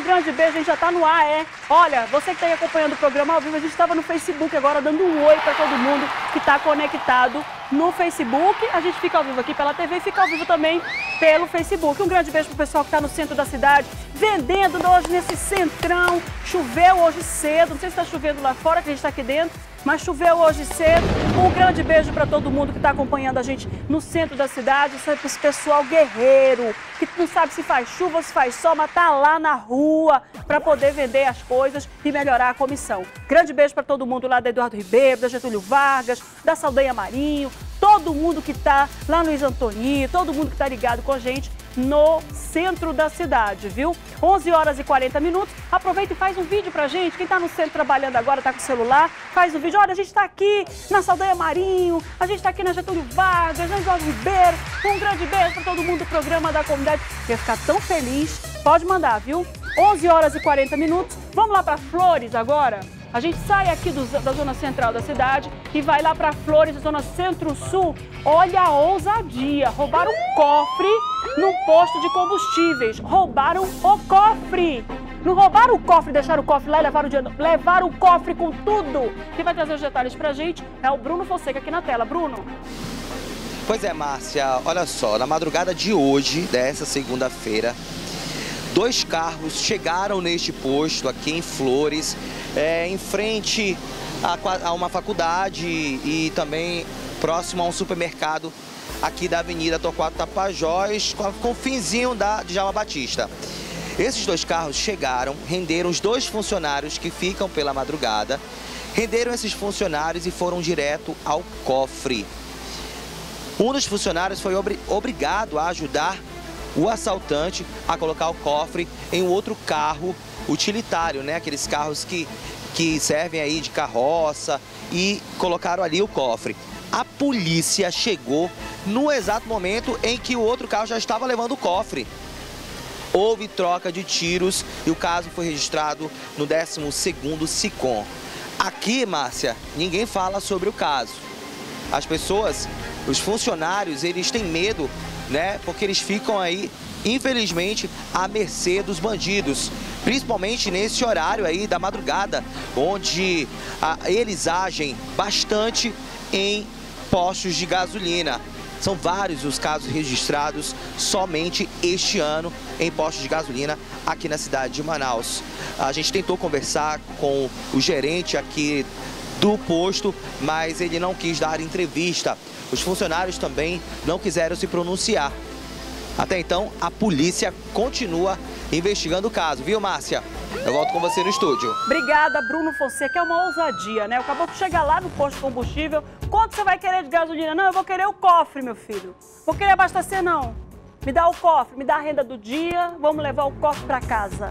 grande beijo, a gente já tá no ar, é? Olha, você que tá aí acompanhando o programa ao vivo, a gente estava no Facebook agora dando um oi para todo mundo que tá conectado no Facebook. A gente fica ao vivo aqui pela TV e fica ao vivo também pelo Facebook. Um grande beijo pro pessoal que tá no centro da cidade, vendendo hoje nesse centrão. Choveu hoje cedo, não sei se tá chovendo lá fora, que a gente tá aqui dentro, mas choveu hoje cedo. Um grande beijo para todo mundo que está acompanhando a gente no centro da cidade, esse pessoal guerreiro, que não sabe se faz chuva ou se faz sol, mas tá lá na rua para poder vender as coisas e melhorar a comissão. Grande beijo para todo mundo lá da Eduardo Ribeiro, da Getúlio Vargas, da Saldanha Marinho, todo mundo que está lá no Luiz Antoni, todo mundo que está ligado com a gente no centro da cidade, viu? 11 horas e 40 minutos. Aproveita e faz um vídeo pra gente. Quem tá no centro trabalhando agora, tá com o celular, faz um vídeo. Olha, a gente tá aqui na Saldanha Marinho, a gente tá aqui na Getúlio Vargas, na Eduardo Ribeiro. Um grande beijo pra todo mundo do programa da comunidade. Ia ficar tão feliz. Pode mandar, viu? 11 horas e 40 minutos. Vamos lá pra Flores agora? A gente sai aqui da zona central da cidade e vai lá para Flores, zona centro-sul. Olha a ousadia, roubaram um cofre no posto de combustíveis. Roubaram o cofre. Não roubaram o cofre, deixaram o cofre lá e levaram o dinheiro. Levaram o cofre com tudo. Quem vai trazer os detalhes pra gente é o Bruno Fonseca aqui na tela. Bruno. Pois é, Márcia, olha só, na madrugada de hoje, dessa segunda-feira, 2 carros chegaram neste posto aqui em Flores, em frente a uma faculdade e também próximo a um supermercado aqui da Avenida Torquato Tapajós, com o finzinho da Djalma Batista. Esses 2 carros chegaram, renderam os 2 funcionários que ficam pela madrugada, renderam esses funcionários e foram direto ao cofre. Um dos funcionários foi obrigado a ajudar o assaltante a colocar o cofre em um outro carro utilitário, né? Aqueles carros que servem aí de carroça, e colocaram ali o cofre. A polícia chegou no exato momento em que o outro carro já estava levando o cofre. Houve troca de tiros e o caso foi registrado no 12º SICOM. Aqui, Márcia, ninguém fala sobre o caso. As pessoas, os funcionários, eles têm medo, né? Porque eles ficam aí, infelizmente, à mercê dos bandidos, principalmente nesse horário aí da madrugada, onde eles agem bastante em postos de gasolina. São vários os casos registrados somente este ano em postos de gasolina aqui na cidade de Manaus. A gente tentou conversar com o gerente aqui do posto, mas ele não quis dar entrevista. Os funcionários também não quiseram se pronunciar. Até então, a polícia continua investigando o caso, viu, Márcia? Eu volto com você no estúdio. Obrigada, Bruno Fonseca. É uma ousadia, né? O caboclo chega lá no posto de combustível. Quanto você vai querer de gasolina? Não, eu vou querer o cofre, meu filho. Vou querer abastecer, não. Me dá o cofre, me dá a renda do dia, vamos levar o cofre para casa.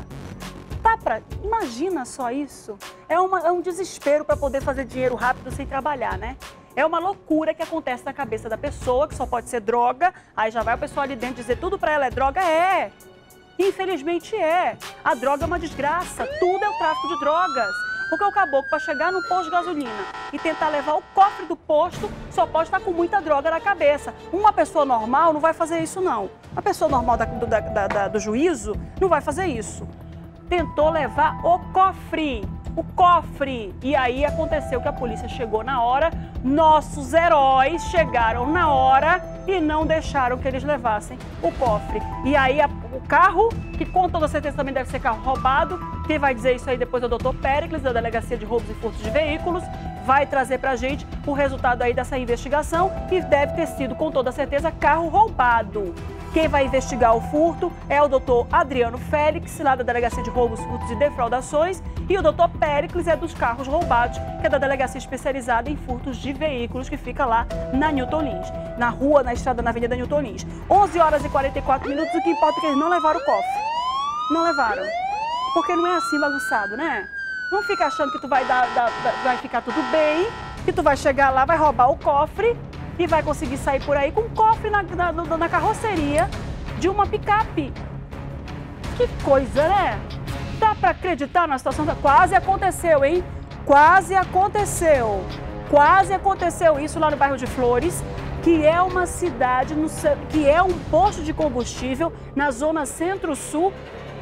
Imagina só isso. É um desespero para poder fazer dinheiro rápido sem trabalhar, né? É uma loucura que acontece na cabeça da pessoa, que só pode ser droga. Aí já vai o pessoal ali dentro dizer tudo para ela é droga. É. Infelizmente é. A droga é uma desgraça. Tudo é o tráfico de drogas. Porque o caboclo, para chegar no posto de gasolina e tentar levar o cofre do posto, só pode estar com muita droga na cabeça. Uma pessoa normal não vai fazer isso, não. Uma pessoa normal do juízo não vai fazer isso. Tentou levar o cofre. E aí aconteceu que a polícia chegou na hora, nossos heróis chegaram na hora e não deixaram que eles levassem o cofre. E aí o carro, que com toda certeza também deve ser carro roubado, quem vai dizer isso aí depois é o Dr. Péricles, da Delegacia de Roubos e Furtos de Veículos, vai trazer pra gente o resultado aí dessa investigação, que deve ter sido com toda certeza carro roubado. Quem vai investigar o furto é o doutor Adriano Félix, lá da Delegacia de Roubos, Furtos e Defraudações, e o doutor Péricles é dos carros roubados, que é da Delegacia Especializada em Furtos de Veículos, que fica lá na Newton Lins, na estrada, na Avenida Newton Lins. 11 horas e 44 minutos, o que importa é que eles não levaram o cofre. Não levaram. Porque não é assim bagunçado, né? Não fica achando que tu vai ficar tudo bem, que tu vai chegar lá, vai roubar o cofre e vai conseguir sair por aí com um cofre na carroceria de uma picape. Que coisa, né? Dá pra acreditar na situação? Quase aconteceu, hein? Quase aconteceu. Quase aconteceu isso lá no bairro de Flores, que é uma cidade, que é um posto de combustível na zona centro-sul,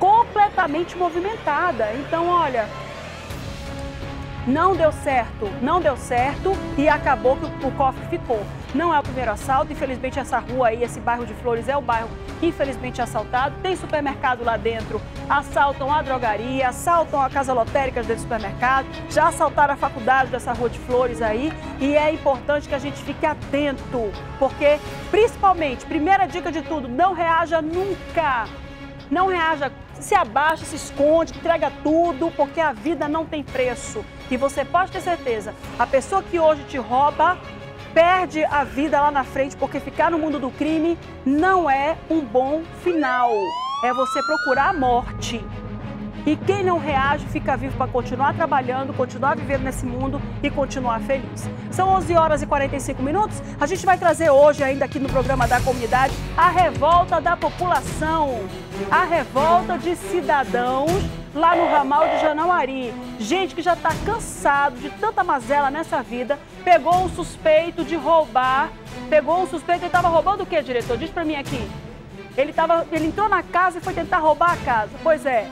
completamente movimentada. Então, olha, não deu certo e acabou que o cofre ficou. Não é o primeiro assalto, infelizmente essa rua aí, esse bairro de Flores é o bairro infelizmente assaltado. Tem supermercado lá dentro, assaltam a drogaria, assaltam a casa lotérica dentro do supermercado, já assaltaram a faculdade dessa rua de Flores aí e é importante que a gente fique atento, porque principalmente, primeira dica de tudo, não reaja nunca. Não reaja, se abaixa, se esconde, entrega tudo, porque a vida não tem preço. E você pode ter certeza, a pessoa que hoje te rouba, perde a vida lá na frente, porque ficar no mundo do crime não é um bom final. É você procurar a morte. E quem não reage fica vivo para continuar trabalhando, continuar vivendo nesse mundo e continuar feliz. São 11 horas e 45 minutos. A gente vai trazer hoje, ainda aqui no programa da comunidade, a revolta da população. A revolta de cidadãos lá no ramal de Janauari. Gente que já está cansado de tanta mazela nessa vida, pegou um suspeito de roubar. Ele estava roubando o quê, diretor? Diz para mim aqui. Ele entrou na casa e foi tentar roubar a casa. Pois é.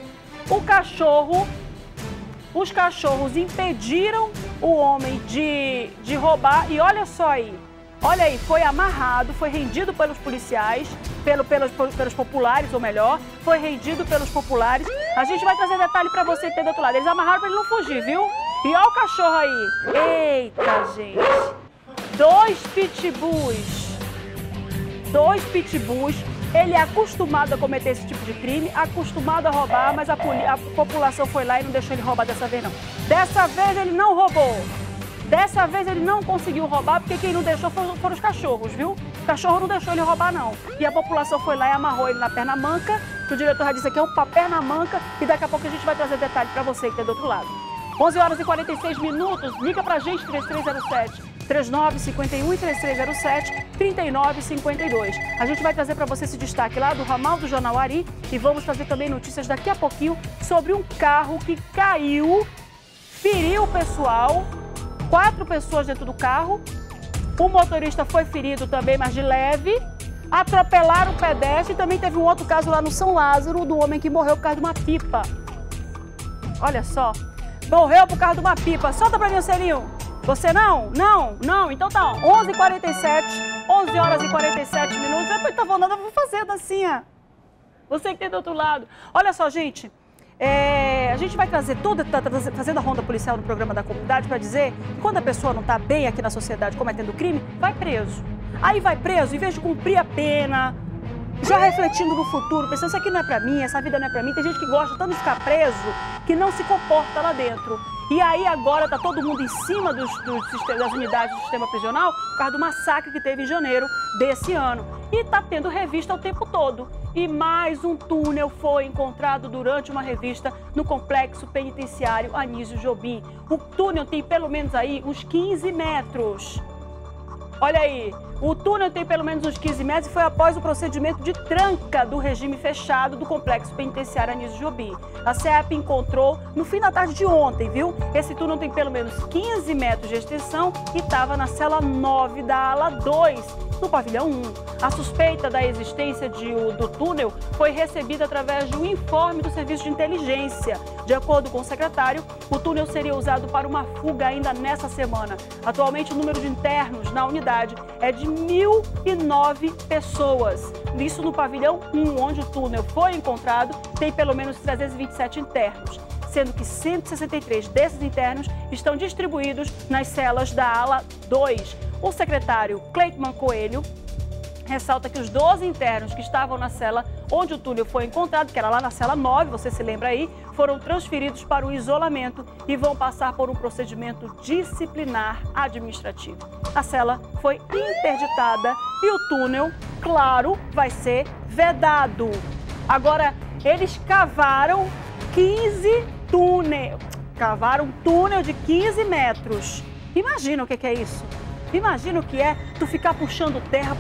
Os cachorros impediram o homem de roubar e olha só aí, foi amarrado, foi rendido pelos policiais, pelos populares, ou melhor, foi rendido pelos populares. A gente vai trazer detalhe para você que tem do outro lado, eles amarraram para ele não fugir, viu? E olha o cachorro aí, eita gente, dois pitbulls. Ele é acostumado a cometer esse tipo de crime, acostumado a roubar, mas a população foi lá e não deixou ele roubar dessa vez, não. Dessa vez ele não roubou. Dessa vez ele não conseguiu roubar, porque quem não deixou foram os cachorros, viu? O cachorro não deixou ele roubar, não. E a população foi lá e amarrou ele na perna manca, que o diretor já disse aqui é um perna manca, e daqui a pouco a gente vai trazer detalhe para você que está do outro lado. 11 horas e 46 minutos, liga pra gente, 3307. 3951 e 3307 3952. A gente vai trazer para você esse destaque lá do ramal do Janauari e vamos trazer também notícias daqui a pouquinho sobre um carro que caiu, feriu o pessoal, 4 pessoas dentro do carro, o motorista foi ferido também, mas de leve, atropelaram o pedestre e também teve um outro caso lá no São Lázaro do homem que morreu por causa de uma pipa. Olha só, morreu por causa de uma pipa. Solta para mim o selinho. Você não? Não. Então tá, 11h47, 11 horas e 47 minutos. Depois tá falando, eu vou fazer dancinha. Você que tem do outro lado. Olha só, gente, a gente vai trazer fazendo a ronda policial no programa da comunidade para dizer que quando a pessoa não tá bem aqui na sociedade cometendo crime, vai preso. Aí vai preso, em vez de cumprir a pena, já refletindo no futuro, pensando, isso aqui não é pra mim, essa vida não é pra mim. Tem gente que gosta tanto de ficar preso que não se comporta lá dentro. E aí agora tá todo mundo em cima das unidades do sistema prisional por causa do massacre que teve em janeiro desse ano. E tá tendo revista o tempo todo. E mais um túnel foi encontrado durante uma revista no complexo penitenciário Anísio Jobim. O túnel tem pelo menos aí uns 15 metros. Olha aí, o túnel tem pelo menos uns 15 metros e foi após o procedimento de tranca do regime fechado do complexo penitenciário Anísio Jobim. A CEP encontrou no fim da tarde de ontem, viu? Esse túnel tem pelo menos 15 metros de extensão e estava na cela 9 da ala 2, no pavilhão 1. A suspeita da existência do túnel foi recebida através de um informe do Serviço de Inteligência. De acordo com o secretário, o túnel seria usado para uma fuga ainda nessa semana. Atualmente, o número de internos na unidade é de 1.009 pessoas. Isso no pavilhão 1, onde o túnel foi encontrado, tem pelo menos 327 internos, sendo que 163 desses internos estão distribuídos nas celas da ala 2. O secretário Cleitman Coelho ressalta que os 12 internos que estavam na cela onde o túnel foi encontrado, que era lá na cela 9, você se lembra aí, foram transferidos para o isolamento e vão passar por um procedimento disciplinar administrativo. A cela foi interditada e o túnel, claro, vai ser vedado. Agora, eles cavaram 15 túneis, cavaram um túnel de 15 metros. Imagina o que é isso? Imagina o que é tu ficar puxando terra.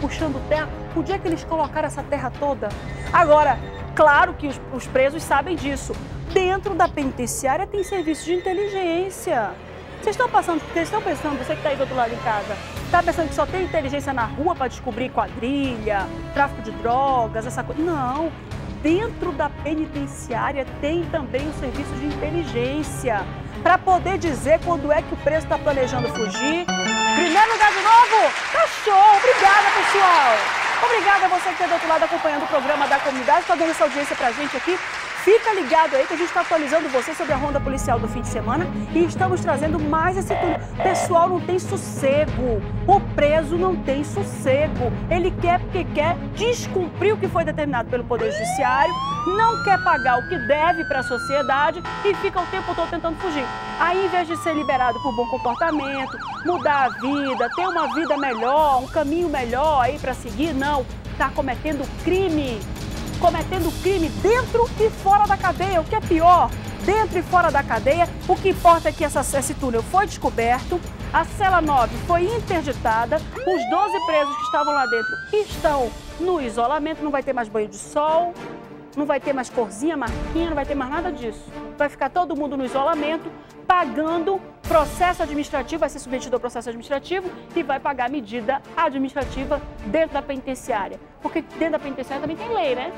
O dia que eles colocaram essa terra toda? Agora, claro que os presos sabem disso. Dentro da penitenciária tem serviço de inteligência. Vocês estão pensando, você que está aí do outro lado em casa, está pensando que só tem inteligência na rua para descobrir quadrilha, tráfico de drogas, essa coisa? Não. dentro da penitenciária tem também o serviço de inteligência para poder dizer quando é que o preso está planejando fugir. Primeiro lugar de novo, tá show! Obrigada, pessoal! Obrigada a você que está do outro lado acompanhando o programa da comunidade, está dando essa audiência pra gente aqui. Fica ligado aí que a gente está atualizando você sobre a ronda policial do fim de semana e estamos trazendo mais esse tudo. Pessoal, não tem sossego. O preso não tem sossego. Ele quer porque quer descumprir o que foi determinado pelo Poder Judiciário, não quer pagar o que deve para a sociedade e fica o tempo todo tentando fugir. Aí, em vez de ser liberado por bom comportamento, mudar a vida, ter uma vida melhor, um caminho melhor aí para seguir, não. Está cometendo crime. Cometendo crime dentro e fora da cadeia, o que é pior, dentro e fora da cadeia. O que importa é que esse túnel foi descoberto, a cela 9 foi interditada, os 12 presos que estavam lá dentro estão no isolamento, não vai ter mais banho de sol, não vai ter mais corzinha, marquinha, não vai ter mais nada disso. Vai ficar todo mundo no isolamento, pagando processo administrativo, vai ser submetido ao processo administrativo e vai pagar medida administrativa dentro da penitenciária. Porque dentro da penitenciária também tem lei, né?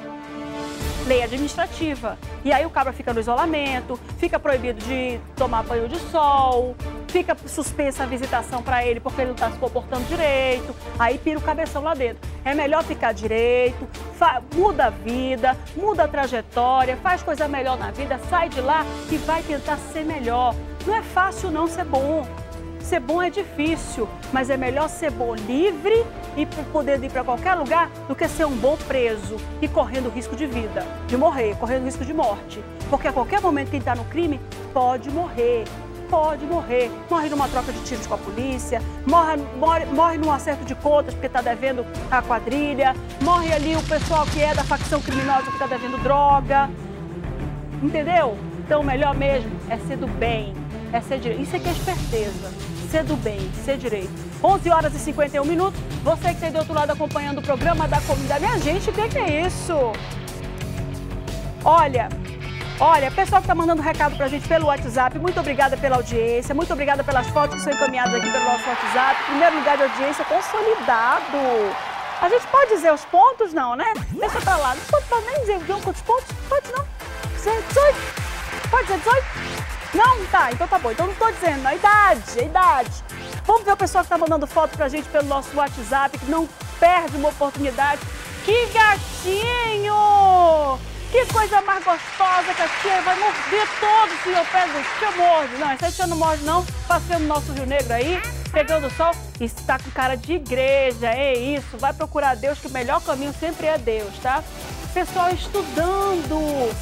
Lei administrativa. E aí o cabra fica no isolamento, fica proibido de tomar banho de sol, fica suspensa a visitação para ele porque ele não está se comportando direito, aí pira o cabeção lá dentro. É melhor ficar direito, muda a vida, muda a trajetória, faz coisa melhor na vida, sai de lá e vai tentar ser melhor. Não é fácil não ser bom. Ser bom é difícil, mas é melhor ser bom livre e poder ir para qualquer lugar do que ser um bom preso e correndo risco de vida, de morrer, correndo risco de morte. Porque a qualquer momento quem está no crime pode morrer. Pode morrer. Morre numa troca de tiros com a polícia, morre num acerto de contas porque está devendo a quadrilha, morre ali o pessoal que é da facção criminosa que está devendo droga. Entendeu? Então o melhor mesmo é ser do bem, é ser direito. Isso aqui é esperteza. Ser do bem, ser direito. 11 horas e 51 minutos. Você que está aí do outro lado acompanhando o programa da comunidade. Minha gente, o que é isso? Olha, pessoal que está mandando recado pra gente pelo WhatsApp, muito obrigada pela audiência, muito obrigada pelas fotos que são encaminhadas aqui pelo nosso WhatsApp. Primeiro lugar de audiência consolidado. A gente pode dizer os pontos, não, né? Deixa pra lá. Não pode nem dizer quantos pontos? Pode não. 18? Pode dizer 18? Não? Tá, então tá bom. Então não tô dizendo. A idade. Vamos ver o pessoal que tá mandando foto pra gente pelo nosso WhatsApp, que não perde uma oportunidade. Que gatinho! Que coisa mais gostosa que a tia vai morder todo se eu pego o tia morde. Não, essa tia não morde não. Passeando no nosso Rio Negro aí, pegando o sol. E está com cara de igreja, é isso. Vai procurar Deus, que o melhor caminho sempre é Deus, tá? Pessoal estudando.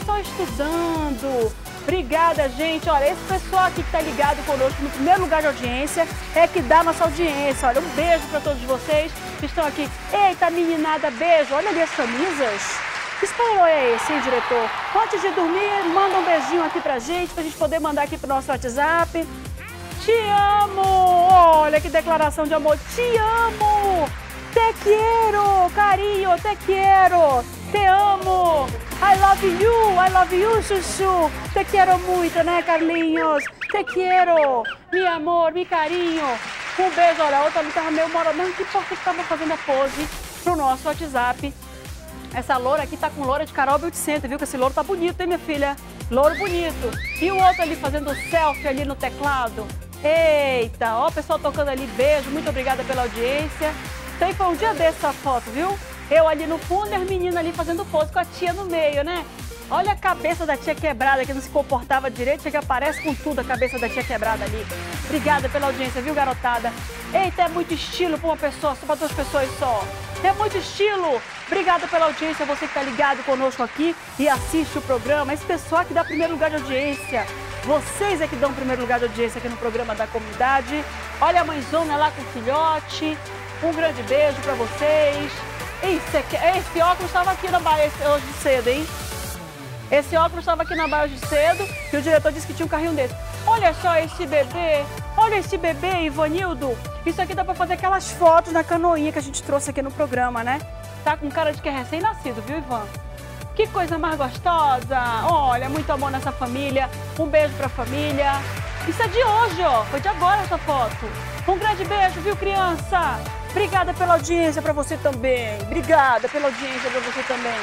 Obrigada, gente. Olha, esse pessoal aqui que tá ligado conosco no primeiro lugar de audiência é que dá nossa audiência. Olha, um beijo para todos vocês que estão aqui. Eita, meninada, beijo. Olha ali as camisas. Que espanhol é esse, hein, diretor? Antes de dormir, manda um beijinho aqui pra gente poder mandar aqui pro nosso WhatsApp. Te amo! Olha que declaração de amor. Te amo! Te quero! Carinho, te quero! Te amo! I love you, Chuchu! Te quero muito, né, Carlinhos? Te quero! Mi amor, mi carinho! Um beijo, olha, a outra ali tava meio morando. Não, que porra que tava fazendo a pose pro nosso WhatsApp. Essa loura aqui tá com loura de Caroba 800, viu? Que esse louro tá bonito, hein, minha filha? Louro bonito. E o outro ali fazendo selfie ali no teclado. Eita, ó, o pessoal tocando ali, beijo, muito obrigada pela audiência. Então foi um dia desse essa foto, viu? Eu ali no fundo e as meninas ali fazendo pose com a tia no meio, né? Olha a cabeça da tia quebrada, que não se comportava direito, chega que aparece com tudo a cabeça da tia quebrada ali. Obrigada pela audiência, viu, garotada? Eita, é muito estilo pra uma pessoa, só pra 2 pessoas só. É muito estilo. Obrigada pela audiência, você que tá ligado conosco aqui e assiste o programa. Esse pessoal que dá primeiro lugar de audiência. Vocês é que dão primeiro lugar de audiência aqui no programa da comunidade. Olha a mãezona lá com o filhote. Um grande beijo pra vocês. Esse óculos estava aqui na Bahia hoje cedo, hein? Esse óculos estava aqui na Bahia hoje cedo e o diretor disse que tinha um carrinho desse. Olha só esse bebê. Olha esse bebê, Ivanildo. Isso aqui dá pra fazer aquelas fotos na canoinha que a gente trouxe aqui no programa, né? Tá com cara de que é recém-nascido, viu, Ivan? Que coisa mais gostosa. Olha, muito amor nessa família. Um beijo pra família. Isso é de hoje, ó. Foi de agora essa foto. Um grande beijo, viu, criança? Obrigada pela audiência pra você também. Obrigada pela audiência pra você também.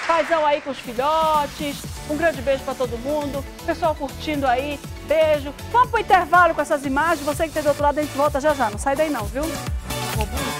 Paizão aí com os filhotes. Um grande beijo para todo mundo. Pessoal curtindo aí. Beijo. Vamos pro intervalo com essas imagens. Você que está do outro lado, a gente volta já já. Não sai daí não, viu?